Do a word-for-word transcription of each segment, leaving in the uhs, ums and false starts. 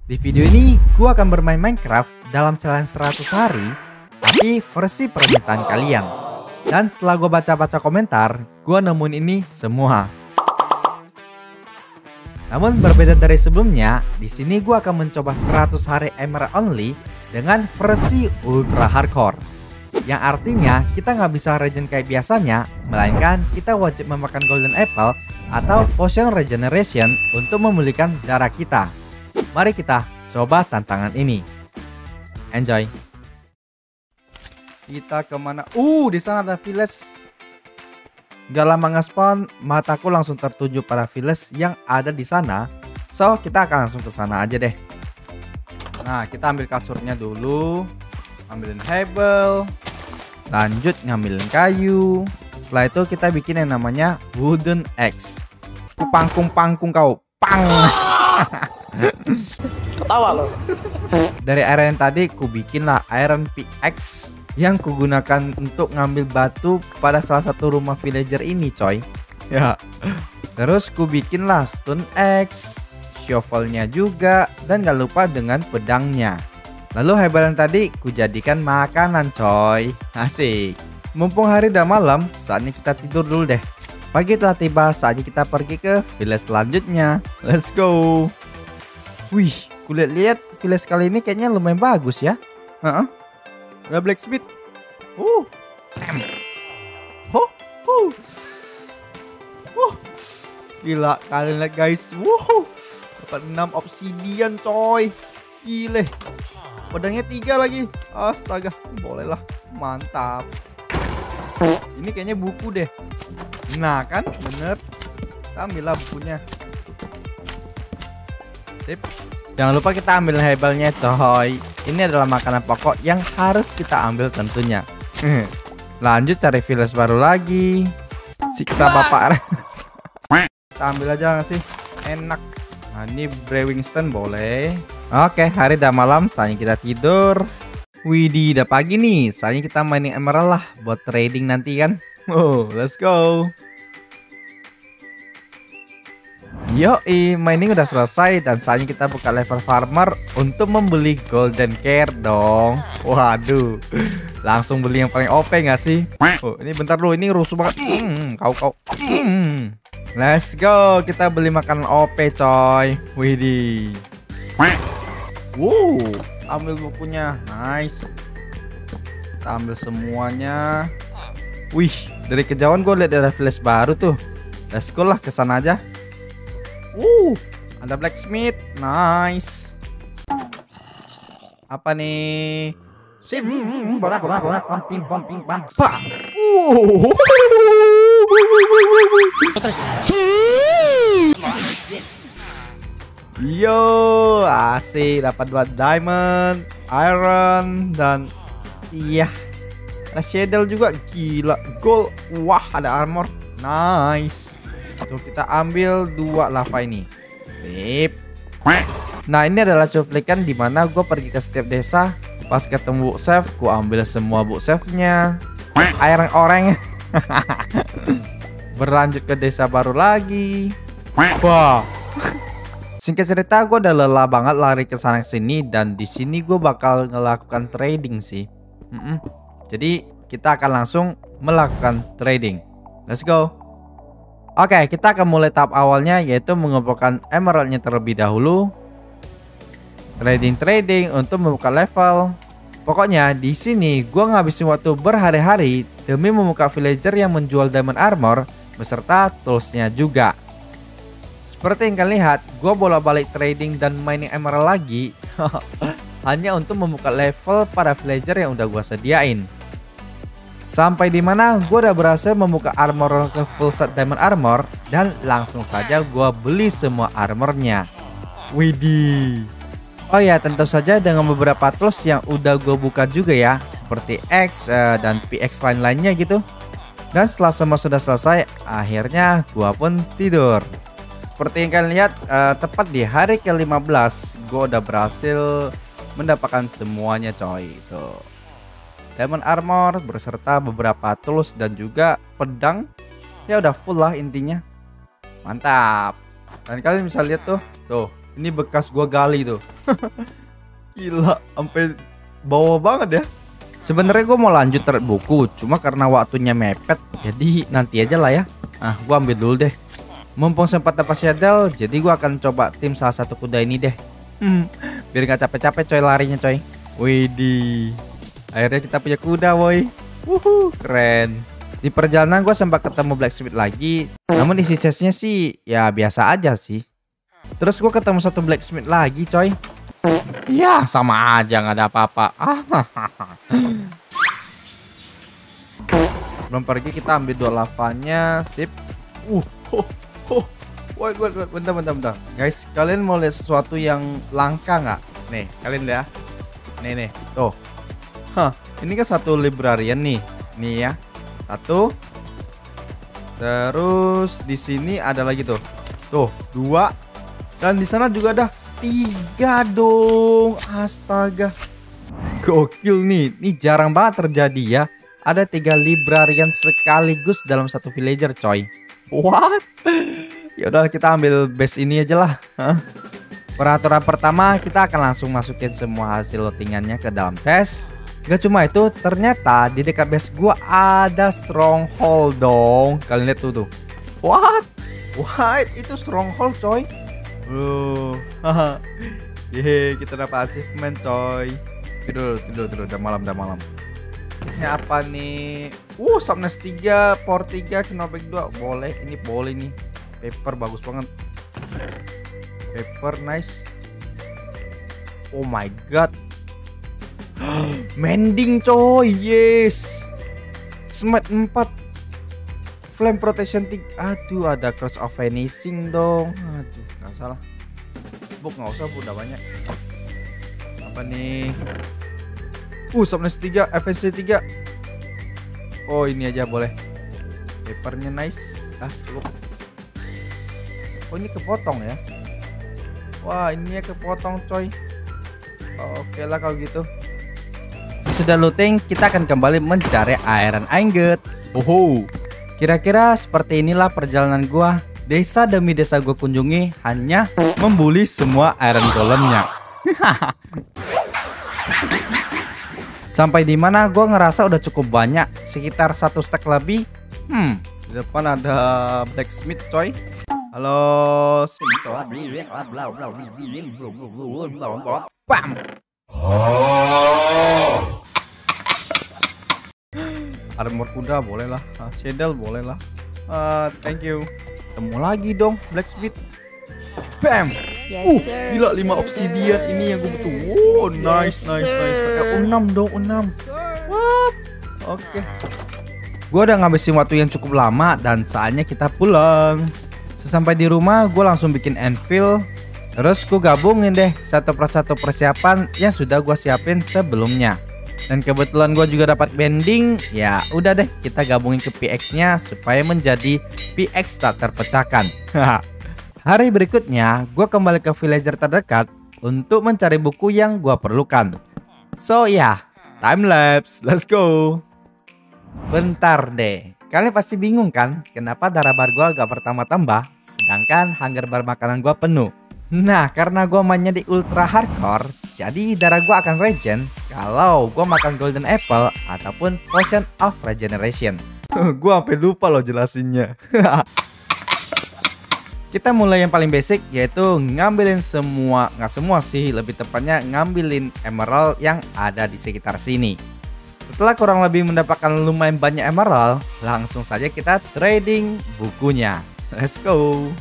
Di video ini gua akan bermain Minecraft dalam challenge seratus hari, tapi versi permintaan kalian. Dan setelah gua baca-baca komentar, gua nemuin ini semua. Namun berbeda dari sebelumnya, di sini gua akan mencoba seratus hari Emerald Only dengan versi ultra hardcore. Yang artinya kita nggak bisa regen kayak biasanya, melainkan kita wajib memakan golden apple atau potion regeneration untuk memulihkan darah kita. Mari kita coba tantangan ini. Enjoy. Kita kemana? Uh, di sana ada village. Gak lama nge-spawn, mataku langsung tertuju pada village yang ada di sana. So, kita akan langsung ke sana aja deh. Nah, kita ambil kasurnya dulu, ambilin hebel, lanjut ngambilin kayu. Setelah itu kita bikin yang namanya wooden axe. Kupangkung-pangkung kau, pang. Ketawa loh. Dari iron tadi ku bikin lah iron pickaxe yang kugunakan untuk ngambil batu pada salah satu rumah villager ini, coy. Ya. Terus ku bikin lah stone axe, shovelnya juga, dan gak lupa dengan pedangnya. Lalu hebel yang tadi ku jadikan makanan, coy. Asik. Mumpung hari udah malam, saatnya kita tidur dulu deh. Pagi telah tiba, saatnya kita pergi ke village selanjutnya. Let's go. Wih, kulihat lihat village kali ini kayaknya lumayan bagus ya. Heeh. Ada blacksmith. Uh. Huh, huh. Uh. Gila, kalian lihat guys. Wow. Dapat enam obsidian, coy. Gile. Pedangnya tiga lagi. Astaga, boleh lah. Mantap. Ini kayaknya buku deh. Nah kan, bener. Kita ambil lah bukunya. Sip. Jangan lupa kita ambil hebelnya, coy. Ini adalah makanan pokok yang harus kita ambil tentunya. Lanjut cari village baru lagi. Siksa bapak. Kita ambil aja nggak sih? Enak. Nah, ini brewing stand boleh. Oke, hari udah malam, saatnya kita tidur. Widih, udah pagi nih. Saatnya kita mining emerald lah buat trading nanti kan. Oh, let's go. Yoi, mining udah selesai dan saatnya kita buka level farmer untuk membeli golden care dong. Waduh, langsung beli yang paling O P nggak sih? Oh, ini bentar dulu, ini rusuh banget. Hmm, kau kau. Hmm. Let's go, kita beli makanan O P, coy. Widih. Wow, ambil bukunya, nice. Kita ambil semuanya. Wih, dari kejauhan gue lihat ada village baru tuh. Let's go lah ke sana aja. Uh, ada blacksmith, nice. Apa nih? Sim, borak borak borak, pumping pumping pam. Pak. Uh. Yo, asik, dapat dua diamond, iron, dan iya, ada shadow juga. Gila, gold. Wah, ada armor, nice. Tuh, kita ambil dua lava ini. Sip. Nah, ini adalah cuplikan dimana gue pergi ke setiap desa. Pas ketemu book save, gue ambil semua book save-nya. Iron orang. Berlanjut ke desa baru lagi. Wah. Singkat cerita, gue udah lelah banget lari ke sana sini, dan di sini gue bakal melakukan trading sih. Mm -mm. Jadi kita akan langsung melakukan trading. Let's go. Oke, kita akan mulai tahap awalnya, yaitu mengumpulkan emeraldnya terlebih dahulu. Trading-trading untuk membuka level. Pokoknya di sini gue ngabisin waktu berhari-hari demi membuka villager yang menjual diamond armor beserta toolsnya juga. Seperti yang kalian lihat, gue bolak-balik trading dan mining emerald lagi hanya untuk membuka level pada villager yang udah gue sediain. Sampai di mana gue udah berhasil membuka armor ke full set diamond armor, dan langsung saja gue beli semua armornya. Widih. Oh ya, tentu saja dengan beberapa tools yang udah gue buka juga ya, seperti X uh, dan P X lain-lainnya gitu. Dan setelah semua sudah selesai, akhirnya gue pun tidur. Seperti yang kalian lihat, uh, tepat di hari ke lima belas gue udah berhasil mendapatkan semuanya, coy. Tuh, diamond armor berserta beberapa tools dan juga pedang. Ya udah full lah intinya. Mantap. Dan kalian bisa lihat tuh, tuh Ini bekas gua gali tuh. Gila, sampai bawah banget ya. Sebenarnya gua mau lanjut trade buku, cuma karena waktunya mepet, jadi nanti aja lah ya. Ah, gua ambil dulu deh. Mumpung sempat dapat shadow, jadi gua akan coba tim salah satu kuda ini deh. Hmm, biar nggak capek-capek coy larinya coy. Widih, akhirnya kita punya kuda woi. Wuhu, keren. Di perjalanan gue sempat ketemu blacksmith lagi, namun isi chestnya sih ya biasa aja sih. Terus gue ketemu satu blacksmith lagi coy. Ya sama aja nggak ada apa-apa. Belum pergi kita ambil dua lavanya, sip. Uh, oh, oh. Wait, wait, wait, bentar, bentar, bentar. Guys, kalian mau lihat sesuatu yang langka nggak? Nih, kalian lihat. Nih, nih, tuh. Hah, ini kan satu librarian nih, nih ya. Satu. Terus di sini ada lagi tuh. Tuh, dua. Dan di sana juga ada tiga dong. Astaga. Gokil nih. Ini jarang banget terjadi ya. Ada tiga librarian sekaligus dalam satu villager, coy. What? Ya udah kita ambil base ini aja lah. Hah? Peraturan pertama, kita akan langsung masukin semua hasil lootingannya ke dalam chest. Gak cuma itu, ternyata di dekat base gua ada stronghold dong. Kalian lihat tuh tuh. What? What? Itu stronghold coy. Bro. Haha. Yeay, kita dapat achievement coy. Tidur, tidur, tidur. Udah malam, udah malam. Bisnya apa nih? Uh, subnest tiga, power tiga, knockback dua. Boleh, ini boleh nih. Paper bagus banget. Paper nice. Oh my god. Mending coy, yes. Smite empat, flame protection tiga. Aduh, ada cross of vanishing dong. Aduh, nggak salah. Book nggak usah, udah banyak. Apa nih? Uh, subness tiga, F N C tiga. Oh, ini aja boleh. Papernya nice. Ah, cukup. Oh, ini kepotong ya. Wah, ini ya kepotong coy. Oke lah kalau gitu. Sesudah looting, kita akan kembali mencari iron ingot. Oho. Kira-kira seperti inilah perjalanan gua. Desa demi desa gua kunjungi hanya membuli semua iron golemnya. Sampai di mana gua ngerasa udah cukup banyak, sekitar satu stack lebih. Hmm, di depan ada blacksmith coy. Halo, bam. Armor kuda boleh lah, uh, saddle boleh lah. Uh, thank you. Ketemu lagi dong blacksmith. Bam. Yes, uh, sir. gila lima obsidian ini yang gue butuh. Wow, nice, Yes, nice, nice. sir. Eh, enam dong, enam. What? Oke. Okay. Gue udah ngabisin waktu yang cukup lama dan saatnya kita pulang. Sesampai di rumah, gue langsung bikin anvil. Terus gue gabungin deh satu persatu persiapan yang sudah gue siapin sebelumnya. Dan kebetulan gue juga dapat bending. Ya udah deh, kita gabungin ke P X nya supaya menjadi P X tak terpecahkan. Hari berikutnya, gue kembali ke villager terdekat untuk mencari buku yang gue perlukan. So ya, yeah, time lapse, let's go. Bentar deh, kalian pasti bingung kan kenapa darah bar gue agak pertama tambah, sedangkan hunger bar makanan gue penuh. Nah, karena gue mainnya di ultra hardcore, jadi darah gue akan regen kalau gue makan golden apple ataupun potion of regeneration. Gue sampai lupa loh jelasinnya. Kita mulai yang paling basic, yaitu ngambilin semua, nggak semua sih, lebih tepatnya ngambilin emerald yang ada di sekitar sini. Setelah kurang lebih mendapatkan lumayan banyak emerald, langsung saja kita trading bukunya. Let's go.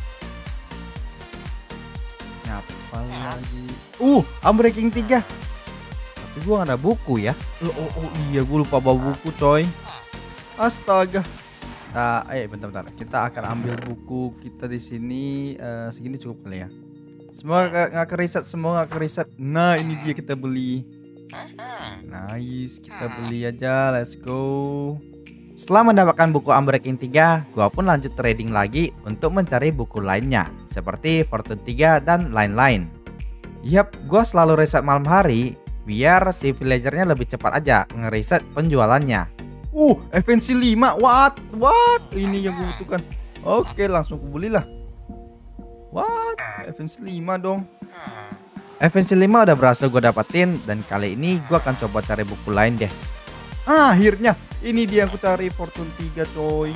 Apa lagi? Uh, Unbreaking tiga. Tapi gua gak ada buku ya. Oh, oh, oh iya, gue lupa bawa buku coy. Astaga. Nah, eh bentar-bentar. Kita akan ambil buku kita di sini. Uh, segini cukup kali ya. Semua nggak keriset, semua nggak keriset. Nah, ini dia kita beli. Nice, kita beli aja. Let's go. Setelah mendapatkan buku Unbreaking tiga, gua pun lanjut trading lagi untuk mencari buku lainnya seperti Fortune tiga dan lain-lain. Yap, gua selalu reset malam hari biar si villagernya lebih cepat aja ngeriset penjualannya. Uh, F N C lima, what? What? Ini yang gue butuhkan. Oke, langsung kubelilah. What? Events lima dong. Events lima udah berhasil gue dapetin. Dan kali ini gue akan coba cari buku lain deh. Ah, akhirnya ini dia yang aku cari, Fortune tiga coy.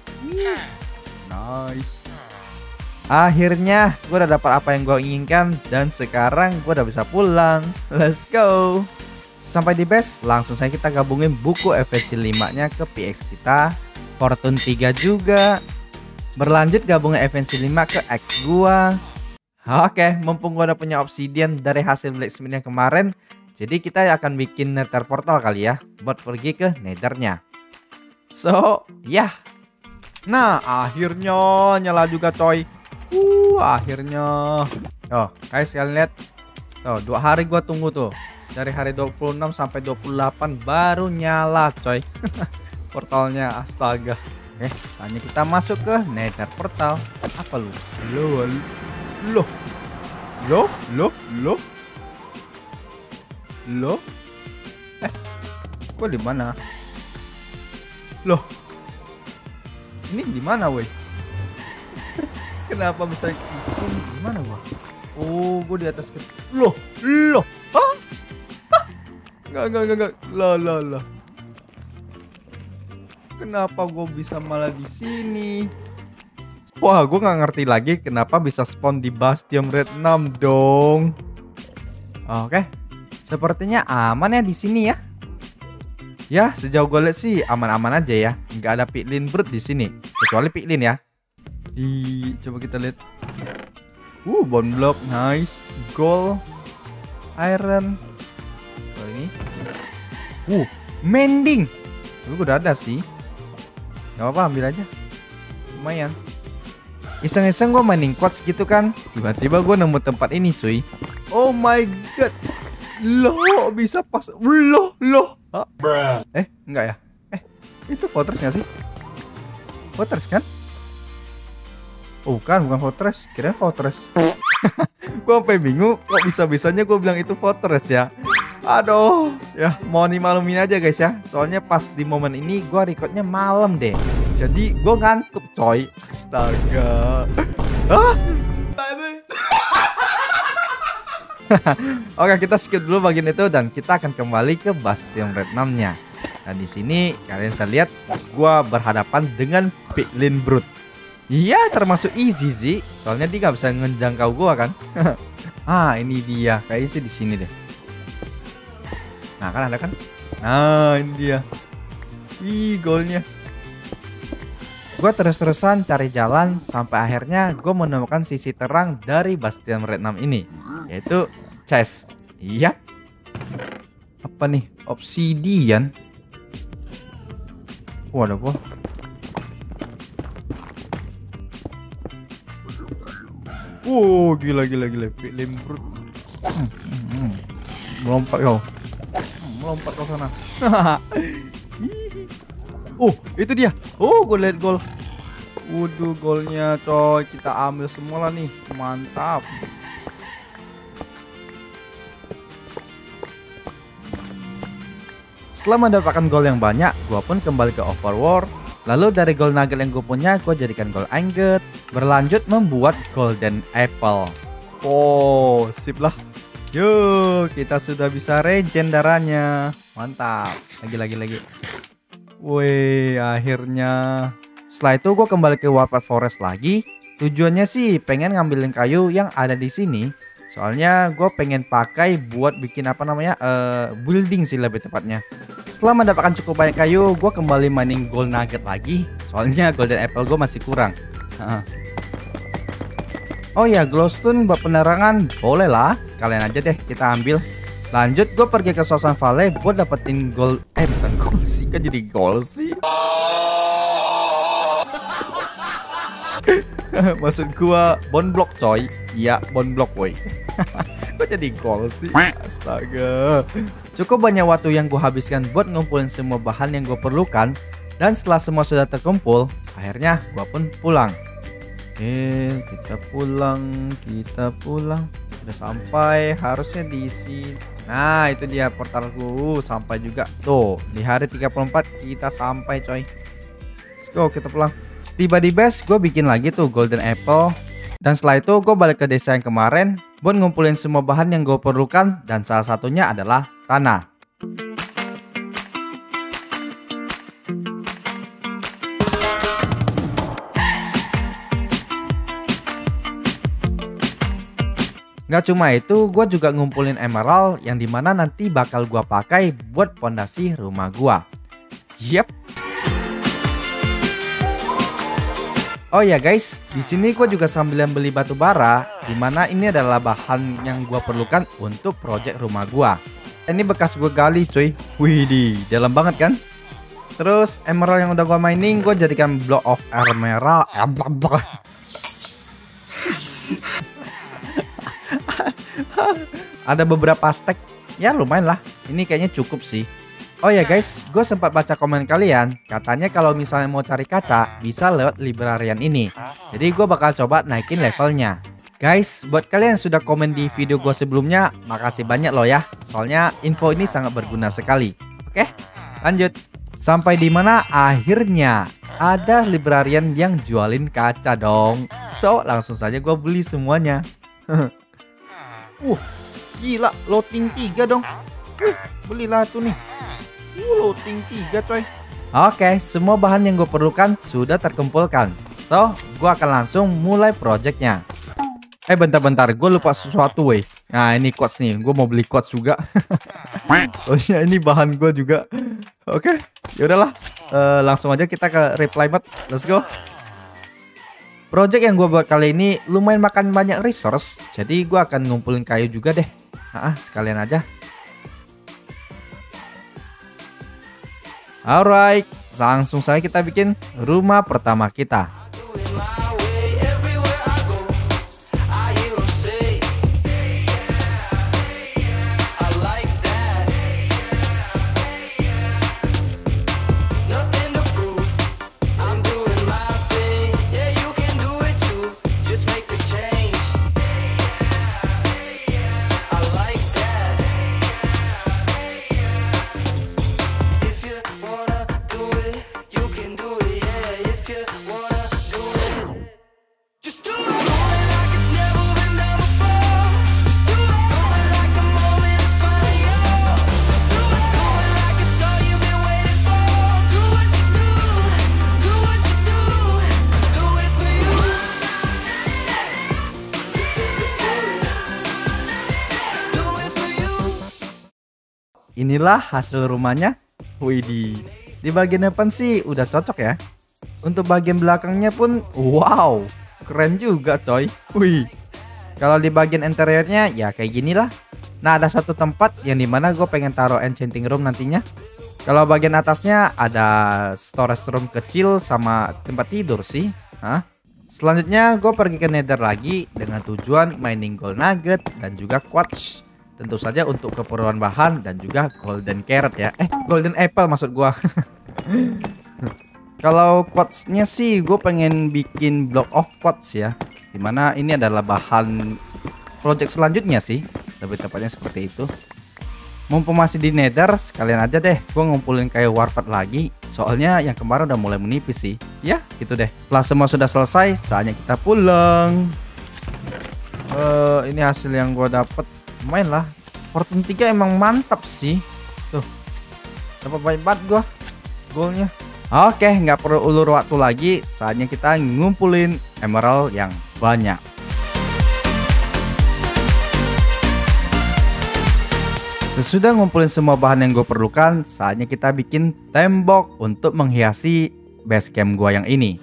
Nice. Akhirnya gue udah dapat apa yang gue inginkan. Dan sekarang gue udah bisa pulang. Let's go. Sampai di base, langsung saja kita gabungin buku Events lima nya ke P X kita. Fortune tiga juga. Berlanjut gabungin Events lima ke X gua. Oke, mumpung gua udah punya obsidian dari hasil blacksmith yang kemarin, jadi kita akan bikin nether portal kali ya, buat pergi ke nethernya. So, ya. Yeah. Nah, akhirnya nyala juga coy. Uh, akhirnya. Oh, guys kalian lihat. Tuh, dua hari gua tunggu tuh. Dari hari dua puluh enam sampai dua puluh delapan baru nyala coy. Portalnya, astaga. Eh, saatnya kita masuk ke nether portal. Apa lu? Loh, loh, loh, loh, loh, loh. Eh, gua di mana? Loh, ini di mana, woi? Kenapa bisa di sini? Di mana gua? Oh, gua di atas. Loh, loh, hah? Hah? Nggak, nggak, nggak, nggak. Lah, lah, lah. Kenapa gue bisa malah di sini? Wah, gue nggak ngerti lagi kenapa bisa spawn di Bastion Red enam dong. Oke, sepertinya aman ya di sini ya. Ya, sejauh gue lihat sih aman-aman aja ya. Nggak ada piglin brute di sini, kecuali piglin ya. Di, coba kita lihat. Uh, bone block, nice, gold, iron. Oh ini. Uh, mending. Tapi gue udah ada sih. Gak apa-apa, ambil aja. Lumayan. Iseng-iseng gue mining quartz gitu kan. Tiba-tiba gue nemu tempat ini cuy. Oh my god. Loh, bisa pas. Loh, loh. Hah? Eh, enggak ya? Eh, itu fortress gak sih? Fortress kan? Oh, bukan, bukan fortress. Kirain fortress. Gue sampai bingung. Kok bisa-bisanya gue bilang itu fortress ya? Aduh, ya mau dimaklumin aja guys ya. Soalnya pas di momen ini gue recordnya malam deh. Jadi gue ngantuk coy. Astaga. Hah? Oke, kita skip dulu bagian itu dan kita akan kembali ke Bastion Red enam nya. Nah di sini kalian bisa lihat gue berhadapan dengan piglin brute. Iya, termasuk easy sih. Soalnya dia nggak bisa ngejangkau gue kan. Ah, ini dia. Kayaknya sih di sini deh. Nah kan ada kan. Nah ini dia. Ih, golnya. Gue terus-terusan cari jalan sampai akhirnya gue menemukan sisi terang dari Bastion Red enam ini, yaitu chest. Iya. Apa nih? Obsidian. Waduh, apa? Wow, gila gila gila. Piglin brute. Hmm, hmm, hmm. Melompat yo. Melompat ke sana. Oh, itu dia. Oh, gue lihat gol. Waduh, golnya coy. Kita ambil semua lah nih. Mantap. Setelah mendapatkan gol yang banyak, gue pun kembali ke Overworld. Lalu dari gold nugget yang gue punya, gue jadikan gold ingot. Berlanjut membuat golden apple. Oh, sip lah. Yuk, kita sudah bisa regen darahnya. Mantap. Lagi, lagi, lagi. Wih, akhirnya. Setelah itu gue kembali ke Warpath Forest lagi. Tujuannya sih pengen ngambilin kayu yang ada di sini. Soalnya gue pengen pakai buat bikin apa namanya uh, building sih lebih tepatnya. Setelah mendapatkan cukup banyak kayu, gue kembali mining gold nugget lagi. Soalnya golden apple gue masih kurang. Oh ya, glowstone buat penerangan boleh lah. Sekalian aja deh kita ambil. Lanjut gue pergi ke Sosan Valley buat dapetin gold. Eh bukan gold sih, kan jadi gold sih. Maksud gua bone block coy. Iya, bone block boy. Kok jadi gold sih? Astaga. Cukup banyak waktu yang gua habiskan buat ngumpulin semua bahan yang gua perlukan. Dan setelah semua sudah terkumpul, akhirnya gua pun pulang. Oke, kita pulang, kita pulang. Udah sampai, harusnya diisi. Nah, itu dia portalku. Sampai juga. Tuh, di hari tiga puluh empat kita sampai coy. Let's go, kita pulang. Tiba di base, gue bikin lagi tuh golden apple. Dan setelah itu gue balik ke desa yang kemarin buat ngumpulin semua bahan yang gue perlukan, dan salah satunya adalah tanah. Gak cuma itu, gue juga ngumpulin emerald yang dimana nanti bakal gue pakai buat pondasi rumah gue. Yep. Oh ya guys, di sini gue juga sambil beli batu bara, dimana ini adalah bahan yang gue perlukan untuk project rumah gue. Ini bekas gue gali cuy. Widih, dalam banget kan? Terus emerald yang udah gue mining gue jadikan block of emerald. Ada beberapa stack, ya lumayan lah. Ini kayaknya cukup sih. Oh ya guys, gue sempat baca komen kalian, katanya kalau misalnya mau cari kaca bisa lewat librarian ini. Jadi gue bakal coba naikin levelnya. Guys, buat kalian yang sudah komen di video gue sebelumnya, makasih banyak loh ya. Soalnya info ini sangat berguna sekali. Oke, lanjut. Sampai di mana akhirnya ada librarian yang jualin kaca dong. So langsung saja gue beli semuanya. Uh, gila, loading tiga dong. Uh, belilah tuh nih. Uh, loading tiga coy. Oke, semua bahan yang gue perlukan sudah terkumpulkan. So, gue akan langsung mulai projectnya. Eh bentar-bentar, gue lupa sesuatu weh. Nah ini quotes nih, gue mau beli quotes juga. Oh ya, ini bahan gue juga. Oke, ya udahlah. Uh, langsung aja kita ke reply bot. Let's go. Project yang gue buat kali ini lumayan makan banyak resource, jadi gue akan ngumpulin kayu juga deh. Nah, sekalian aja. Alright, langsung saja kita bikin rumah pertama kita. Inilah hasil rumahnya. Widih, di bagian depan sih udah cocok ya. Untuk bagian belakangnya pun wow, keren juga coy. Wih, kalau di bagian interiornya ya kayak gini lah. Nah ada satu tempat yang dimana gue pengen taruh enchanting room nantinya. Kalau bagian atasnya ada storage room kecil sama tempat tidur sih. Hah? Selanjutnya gue pergi ke nether lagi dengan tujuan mining gold nugget dan juga quartz. Tentu saja untuk keperluan bahan dan juga golden carrot ya. Eh, golden apple maksud gua. Kalau quartznya sih gue pengen bikin block of quartz ya. Dimana ini adalah bahan project selanjutnya sih. Lebih tepatnya seperti itu. Mumpung masih di nether, sekalian aja deh gue ngumpulin kayu warpat lagi. Soalnya yang kemarin udah mulai menipis sih. Ya, gitu deh. Setelah semua sudah selesai, saatnya kita pulang. Uh, ini hasil yang gue dapet. Main lah, Fortune tiga emang mantap sih. Tuh, dapat banyak banget gua goalnya. Oke, nggak perlu ulur waktu lagi, saatnya kita ngumpulin emerald yang banyak. Sesudah ngumpulin semua bahan yang gue perlukan, saatnya kita bikin tembok untuk menghiasi base camp gua yang ini.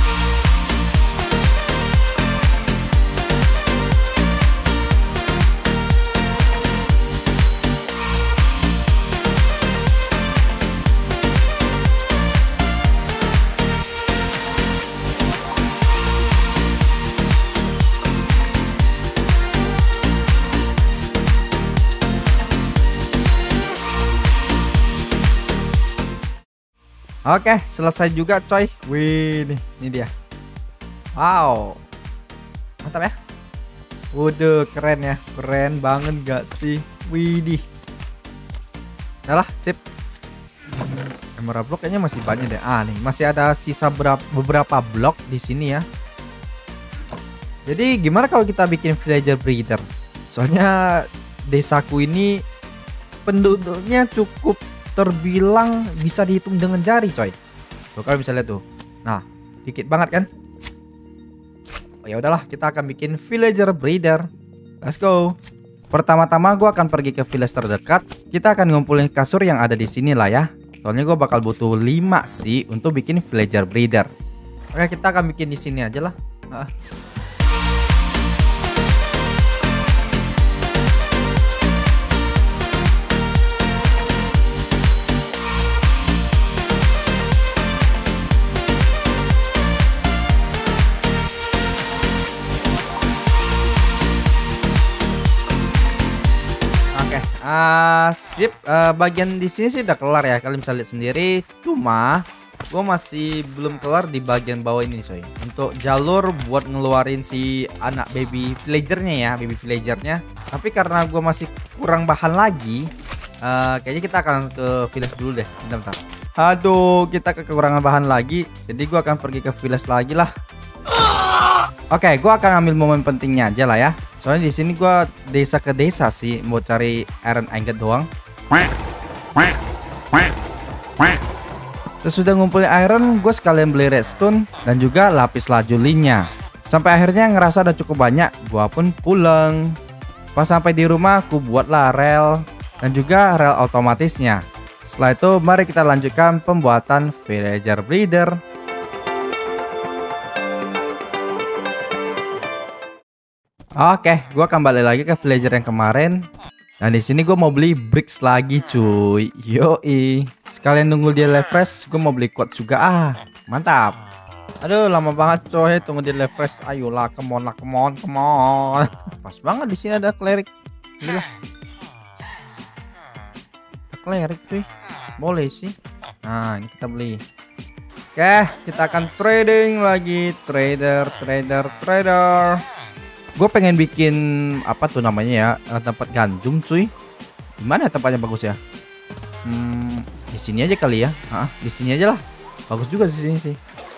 Oke, selesai juga coy. Wih, nih, ini dia. Wow, mantap ya. Waduh, keren ya, keren banget gak sih? Widih. Yalah, sip. Emerald block kayaknya masih banyak deh. Ah nih, masih ada sisa beberapa blok di sini ya. Jadi gimana kalau kita bikin villager breeder? Soalnya desaku ini penduduknya cukup terbilang bisa dihitung dengan jari, coy. Tuh kalian bisa lihat tuh. Nah, dikit banget kan? Oh ya udahlah, kita akan bikin villager breeder. Let's go. Pertama-tama gue akan pergi ke village terdekat. Kita akan ngumpulin kasur yang ada di sini lah ya. Soalnya gue bakal butuh lima sih untuk bikin villager breeder. Oke, kita akan bikin di sini aja lah. Ah. Uh, sip, uh, bagian di sini sih udah kelar ya, kalian bisa lihat sendiri. Cuma gue masih belum kelar di bagian bawah ini, coy. Untuk jalur buat ngeluarin si anak baby villagernya ya, baby villagernya. Tapi karena gue masih kurang bahan lagi, uh, kayaknya kita akan ke village dulu deh. Bentar, bentar. Aduh, kita kekurangan bahan lagi. Jadi gue akan pergi ke village lagi lah. Oke, okay, gue akan ambil momen pentingnya aja lah ya. Soalnya di sini gue desa ke desa sih, mau cari iron ingot doang. Sesudah ngumpulin iron, gue sekalian beli redstone dan juga lapis lajulinya. Sampai akhirnya ngerasa udah cukup banyak, gue pun pulang. Pas sampai di rumah, aku buatlah rel dan juga rel otomatisnya. Setelah itu, mari kita lanjutkan pembuatan villager breeder. Oke, gue akan balik lagi ke villager yang kemarin. Dan di sini gue mau beli bricks lagi, cuy. Yoi. Sekalian nunggu dia refresh, gue mau beli quote juga. Ah, mantap. Aduh, lama banget, coy. Tunggu dia refresh. Ayolah, come on lah, come on, come on. Pas banget di sini ada cleric. Inilah. Cleric, cuy. Boleh sih. Nah, ini kita beli. Oke, kita akan trading lagi. Trader, trader, trader. Gue pengen bikin apa tuh namanya ya, tempat ganjung, cuy. Gimana tempatnya bagus ya? Hmm, di sini aja kali ya. Ah, di sini aja lah. Bagus juga di sini sih.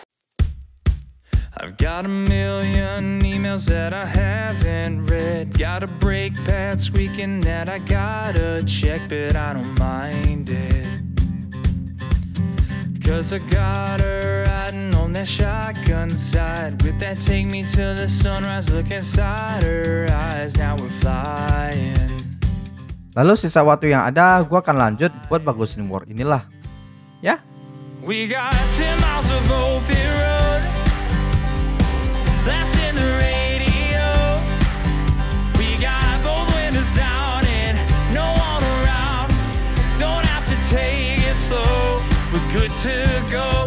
I've got a million emails that I haven't read. Got a brake pad squeaking that I gotta check, but I don't mind it. Cause I got her riding on that shotgun side. With that take me till the sunrise, look inside her eyes. Now we're flying. Lalu sisa waktu yang ada, gua akan lanjut buat bagusin war inilah. Ya. We got ten miles of open road. That's in the radio. We got both windows down and no one around. Don't have to take it slow. We're good to go.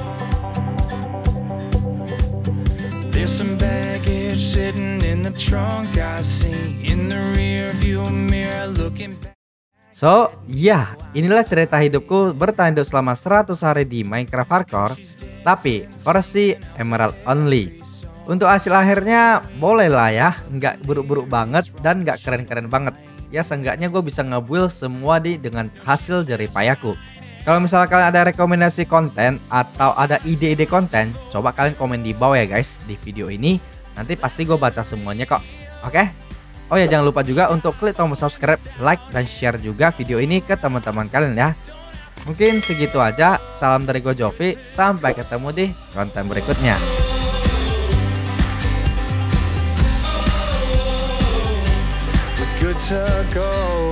There's some baggage sitting in the trunk I see in the rear view mirror looking back. So, ya, inilah cerita hidupku bertahan hidup selama seratus hari di Minecraft Hardcore, tapi versi Emerald only. Untuk hasil akhirnya boleh lah ya, nggak buruk-buruk banget dan nggak keren-keren banget. Ya seenggaknya gue bisa nge-build semua di dengan hasil jerih payahku. Kalau misalnya kalian ada rekomendasi konten atau ada ide-ide konten, coba kalian komen di bawah ya guys di video ini. Nanti pasti gue baca semuanya kok. Oke? Oh ya, jangan lupa juga untuk klik tombol subscribe, like, dan share juga video ini ke teman-teman kalian ya. Mungkin segitu aja. Salam dari gue Jovi. Sampai ketemu di konten berikutnya. Good to go.